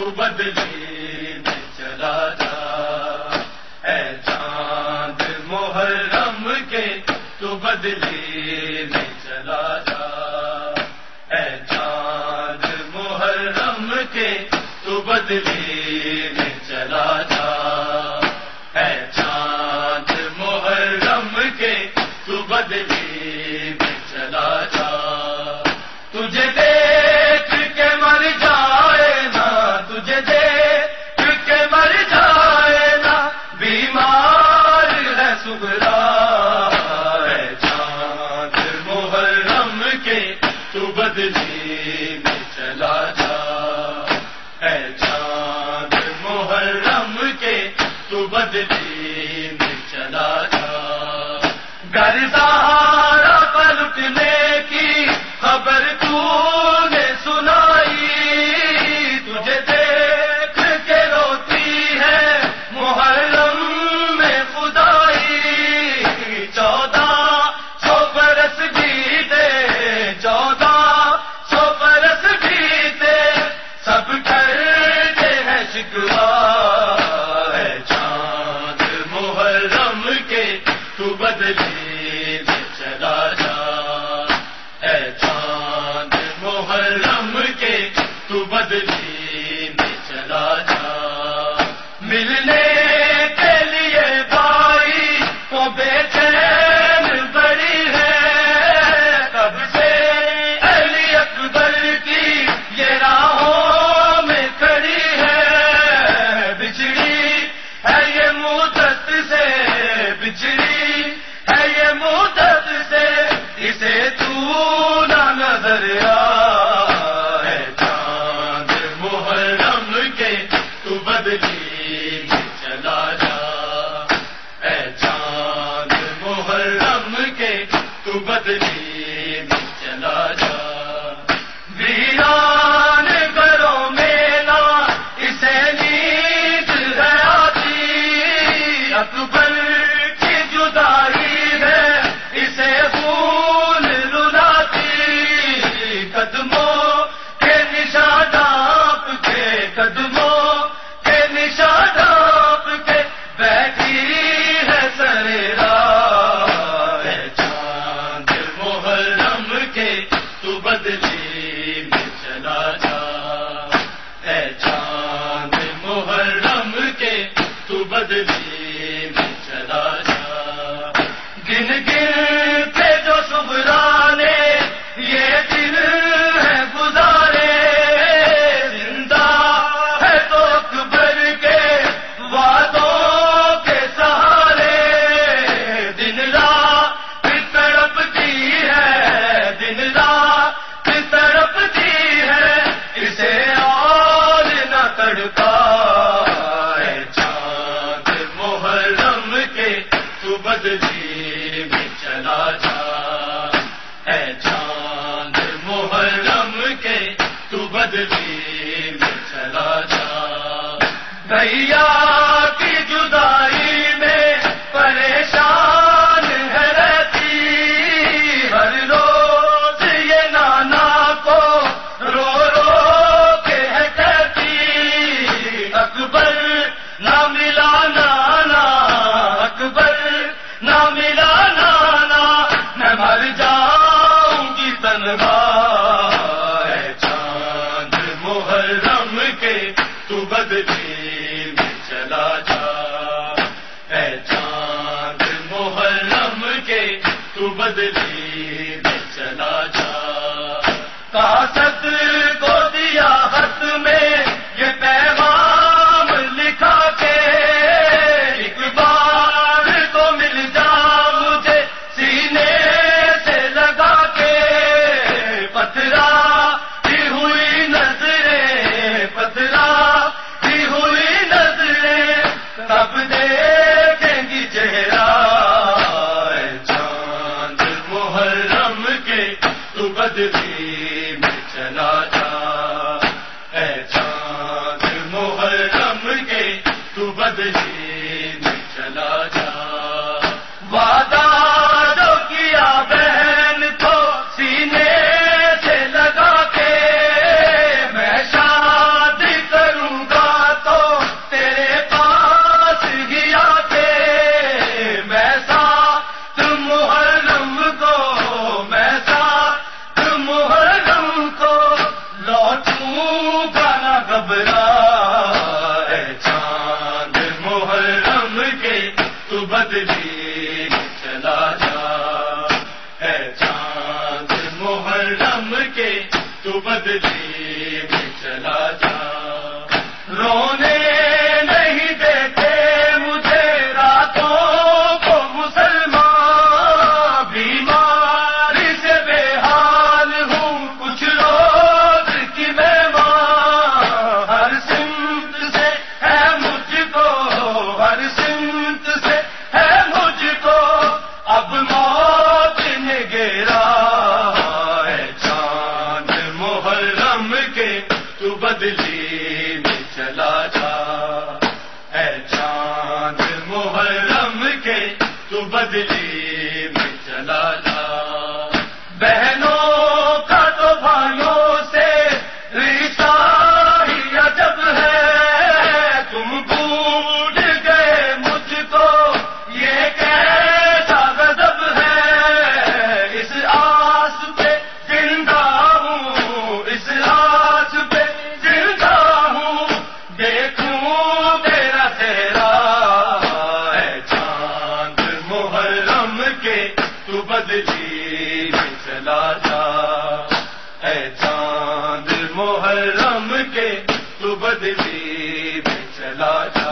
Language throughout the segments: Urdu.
تو بدلی میں چلا جا، اے چاند محرم کے تو بدلی میں چلا جا، اے چاند محرم کے تو بدلی میں چلا جا، اے چاند محرم کے تو بدلی میں چلا جا، تجھے دیکھ کے مر جائے نا، تجھے دیکھ کے مر جائے نا، بیمار ہے سغرا، اے چاند محرم کے تو بدلی میں چلا جا، اے چاند محرم کے تو بدلی میں چلا جا، گر سہارا پلٹنے کی خبر تو نے سنائی، تجھے دیکھ کے روتی ہے محرم میں خدائی، 1400 برس بیتے، 1400 برس بیتے، سب کرتے ہیں شکوہ، اے چاند محرم کے تو بدلی میں چلا جا، اے چاند محرم کے تو بدلی میں چلا جا، ملنے کے لیے بھائی کو بے چین بڑی ہے، کب سے علی اکبر کی یہ راہوں میں کھڑی ہے، بچڑی ہے یہ مدت سے، بچڑی ہے یہ مدت سے، اسے تو نہ نظر آئے، چاند محرم کے تو بدلی میں چلا جا، اے چاند محرم کے تو بدلی میں چلا جا، ویران گھروں میں نہ اسے نیند ہے آتی، اکبر کی جدائی ہے اسے خون رلاتی، قدموں کے نشان ڈانپ کے، قدموں کے نشان ڈانپ کے بیٹھی ہے سریرا، اے چاند محرم کے تو بدلی میں چلا جا، اے چاند محرم کے تو بدلی میں چلا جا، گن گن کے جو صبح نے یہ دن ہے گزارے، زندہ ہے تو اکبر کے وعدوں کے سہارے، دن رات تڑپتی ہے، دن رات تڑپتی ہے، اسے اور نہ تڑپا، اے چاند محرم کے تو بدلی میں چلا جا، اے چاند محرم کے تو بدلی میں چلا جا، بھیا کی جدائی میں پریشان ہے رہتی، ہر روز یہ نانا کو رو رو کے ہے کہتی، اکبر نہ ملا نانا، اکبر نہ ملا نانا، میں مر جاؤں گی تنہا، اے چاند محرم کے تو بدلی میں چلا جا، اے چاند محرم کے تو بدلی میں چلا جا، کاسد کو دیا ہاتھ میں یہ پیغام لکھا کے، ایک بار تو مل جا مجھے سینے سے لگا کے، پتھرا ہی ہوئی نظریں، پتھرا ہی ہوئی نظریں، تب دیکھیں گی چہرہ، اے چاند محرم کے تو بدلی میں چلا جا، اے چاند محرم کے تو بدلی میں چلا جا، وعدہ جو کیا بہن کو سینے سے لگا کے، میں شادی کروں کے تو بدلی میں چلا جا، رونے نہیں دیتے مجھے راتوں کو مسلمان، بیماری سے بے حال ہوں کچھ روز کی میں ماں، ہر سمت سے ہے مجھ کو، ہر سمت سے ہے مجھ کو اب موت نے گھیرا، ہے چاند محرم کے تو بدلی میں چلا جا، ہے چاند محرم کے تو بدلی میں چلا جا، بہنوں کا تو بھائیوں سے رشتہ ہی عجب ہے، تم بھول گئے مجھ کو یہ کیسا غضب ہے، اس آس پہ زندہ ہوں، اس آس پہ زندہ ہوں، دیکھوں تیرا چہرہ، ہے چاند محرم کے تو بدلی میں چلا جا، ہے چاند محرم کے تو بدلی میں چلا جا،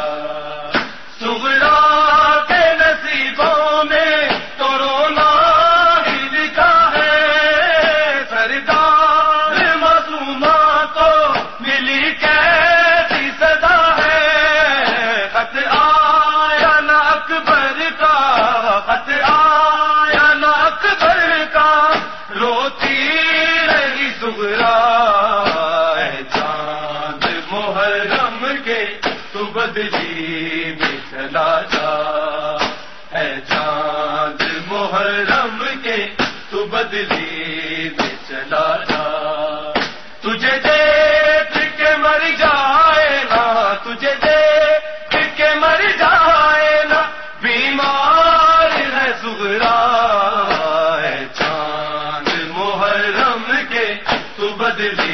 سغرا کے نصیبوں میں تو رونا ہی لکھا ہے، سردار معصومہ کو ملی کیسی صدا ہے، خط آیا نہ اکبر کا، خط آیا نہ اکبر کا، روتی رہی سغرا، ہے چاند محرم کے تو بدلی میں چلا جا، ہے چاند محرم کے تو بدلی میں چلا جا، تجھے دیکھ کے مر جائے نا، تجھے دیکھ کے مر جائے نا، بیمار ہے سغرا، ہے چاند محرم کے تو بدلی